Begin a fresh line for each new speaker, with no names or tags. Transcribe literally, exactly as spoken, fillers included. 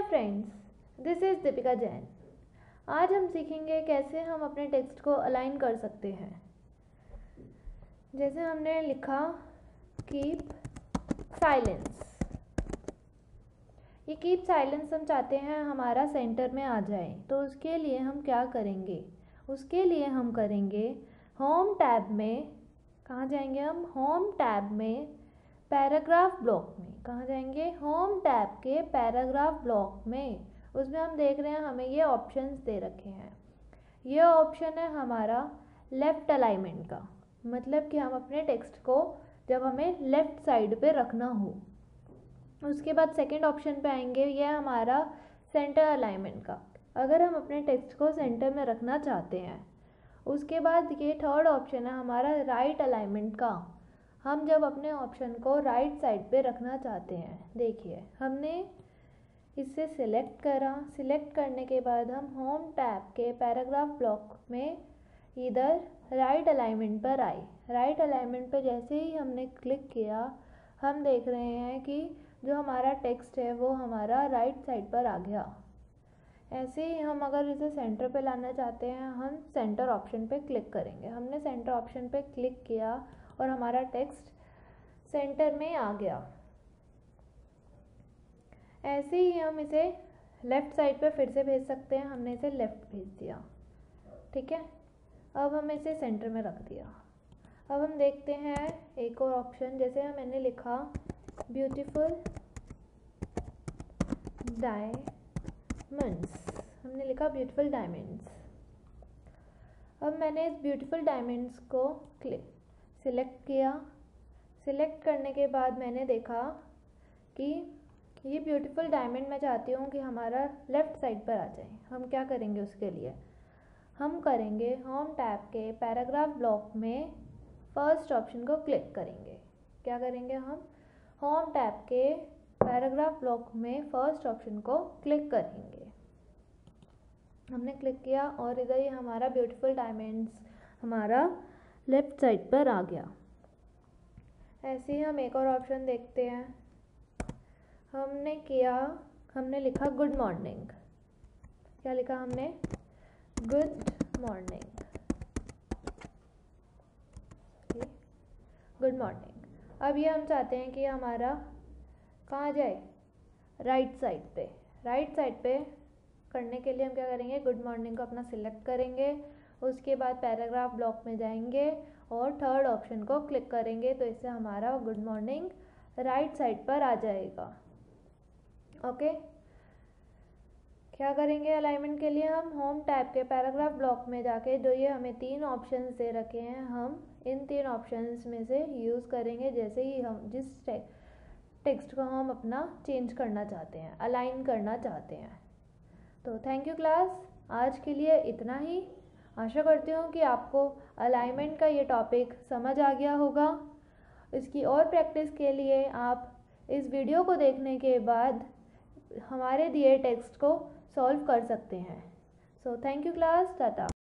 Friends, this is Deepika Jain. आज हम सीखेंगे कैसे हम अपने टेक्स्ट को अलाइन कर सकते हैं। जैसे हमने लिखा कीप साइलेंस, ये कीप साइलेंस हम चाहते हैं हमारा सेंटर में आ जाए, तो उसके लिए हम क्या करेंगे? उसके लिए हम करेंगे होम टैब में, कहाँ जाएंगे हम? होम टैब में पैराग्राफ ब्लॉक में। कहाँ जाएंगे? होम टैब के पैराग्राफ ब्लॉक में। उसमें हम देख रहे हैं हमें ये ऑप्शंस दे रखे हैं। ये ऑप्शन है हमारा लेफ़्ट अलाइनमेंट का, मतलब कि हम अपने टेक्स्ट को जब हमें लेफ़्ट साइड पे रखना हो। उसके बाद सेकंड ऑप्शन पे आएंगे, ये हमारा सेंटर अलाइनमेंट का, अगर हम अपने टेक्स्ट को सेंटर में रखना चाहते हैं। उसके बाद ये थर्ड ऑप्शन है हमारा राइट अलाइनमेंट का, हम जब अपने ऑप्शन को राइट साइड पे रखना चाहते हैं। देखिए हमने इसे सिलेक्ट करा, सिलेक्ट करने के बाद हम होम टैब के पैराग्राफ ब्लॉक में इधर राइट अलाइनमेंट पर आए। राइट अलाइनमेंट पर जैसे ही हमने क्लिक किया, हम देख रहे हैं कि जो हमारा टेक्स्ट है वो हमारा राइट साइड पर आ गया। ऐसे ही हम अगर इसे सेंटर पे लाना चाहते हैं, हम सेंटर ऑप्शन पे क्लिक करेंगे। हमने सेंटर ऑप्शन पे क्लिक किया और हमारा टेक्स्ट सेंटर में आ गया। ऐसे ही हम इसे लेफ़्ट साइड पे फिर से भेज सकते हैं। हमने इसे लेफ़्ट भेज दिया, ठीक है। अब हम इसे सेंटर में रख दिया। अब हम देखते हैं एक और ऑप्शन, जैसे मैंने लिखा ब्यूटीफुल डायमंड्स, हमने लिखा ब्यूटीफुल डायमंड्स। अब मैंने इस ब्यूटीफुल डायमंड्स को क्लिक सिलेक्ट किया। सिलेक्ट करने के बाद मैंने देखा कि ये ब्यूटीफुल डायमंड मैं चाहती हूँ कि हमारा लेफ़्ट साइड पर आ जाए। हम क्या करेंगे उसके लिए? हम करेंगे होम टैब के पैराग्राफ ब्लॉक में फर्स्ट ऑप्शन को क्लिक करेंगे। क्या करेंगे हम? होम टैब के पैराग्राफ ब्लॉक में फर्स्ट ऑप्शन को क्लिक करेंगे। हमने क्लिक किया और इधर ही हमारा ब्यूटीफुल डायमंड्स हमारा लेफ़्ट साइड पर आ गया। ऐसे ही हम एक और ऑप्शन देखते हैं। हमने किया, हमने लिखा गुड मॉर्निंग। क्या लिखा हमने? Good morning, good morning. अब ये हम चाहते हैं कि हमारा कहाँ जाए? राइट साइड पे। राइट साइड पे करने के लिए हम क्या करेंगे? गुड मॉर्निंग को अपना सिलेक्ट करेंगे। उसके बाद पैराग्राफ ब्लॉक में जाएंगे और थर्ड ऑप्शन को क्लिक करेंगे, तो इससे हमारा गुड मॉर्निंग राइट साइड पर आ जाएगा। ओके, क्या करेंगे अलाइनमेंट के लिए? हम होम टैब के पैराग्राफ ब्लॉक में जाके जो ये हमें तीन ऑप्शंस दे रखे हैं, हम इन तीन ऑप्शंस में से यूज़ करेंगे जैसे ही हम जिस टेक्स्ट को हम अपना चेंज करना चाहते हैं, अलाइन करना चाहते हैं। तो थैंक यू क्लास, आज के लिए इतना ही। आशा करती हूँ कि आपको अलाइनमेंट का ये टॉपिक समझ आ गया होगा। इसकी और प्रैक्टिस के लिए आप इस वीडियो को देखने के बाद हमारे दिए टेक्स्ट को सॉल्व कर सकते हैं। So thank you class, Tata.